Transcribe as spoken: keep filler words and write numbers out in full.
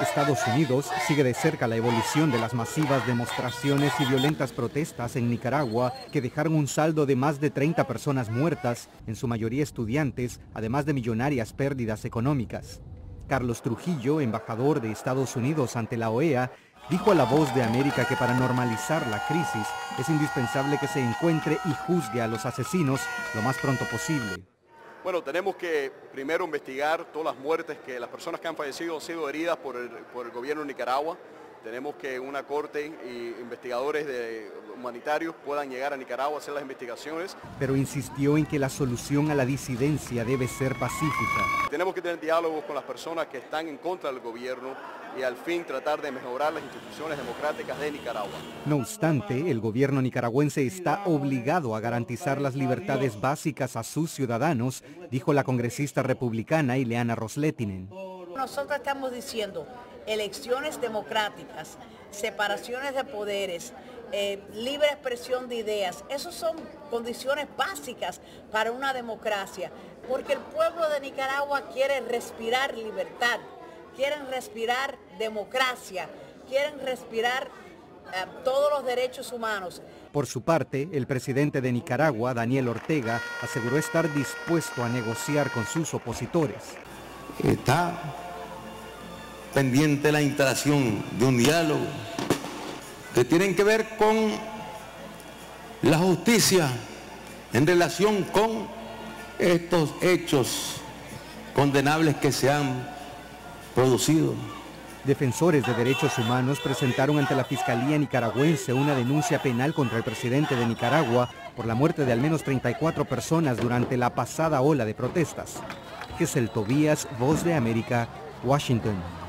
Estados Unidos sigue de cerca la evolución de las masivas demostraciones y violentas protestas en Nicaragua que dejaron un saldo de más de treinta personas muertas, en su mayoría estudiantes, además de millonarias pérdidas económicas. Carlos Trujillo, embajador de Estados Unidos ante la O E A, dijo a La Voz de América que para normalizar la crisis es indispensable que se encuentre y juzgue a los asesinos lo más pronto posible. Bueno, tenemos que primero investigar todas las muertes que las personas que han fallecido han sido heridas por el, por el gobierno de Nicaragua. Tenemos que una corte y investigadores de, humanitarios puedan llegar a Nicaragua a hacer las investigaciones. Pero insistió en que la solución a la disidencia debe ser pacífica. Tenemos que tener diálogos con las personas que están en contra del gobierno y al fin tratar de mejorar las instituciones democráticas de Nicaragua. No obstante, el gobierno nicaragüense está obligado a garantizar las libertades básicas a sus ciudadanos, dijo la congresista republicana Ileana Ros-Lehtinen. Nosotros estamos diciendo elecciones democráticas, separaciones de poderes, eh, libre expresión de ideas. Esas son condiciones básicas para una democracia, porque el pueblo de Nicaragua quiere respirar libertad, quieren respirar democracia, quieren respirar eh, todos los derechos humanos. Por su parte, el presidente de Nicaragua, Daniel Ortega, aseguró estar dispuesto a negociar con sus opositores. Está pendiente la instalación de un diálogo que tienen que ver con la justicia en relación con estos hechos condenables que se han producido. Defensores de derechos humanos presentaron ante la Fiscalía nicaragüense una denuncia penal contra el presidente de Nicaragua por la muerte de al menos treinta y cuatro personas durante la pasada ola de protestas. Gesell Tobías, Voz de América, Washington.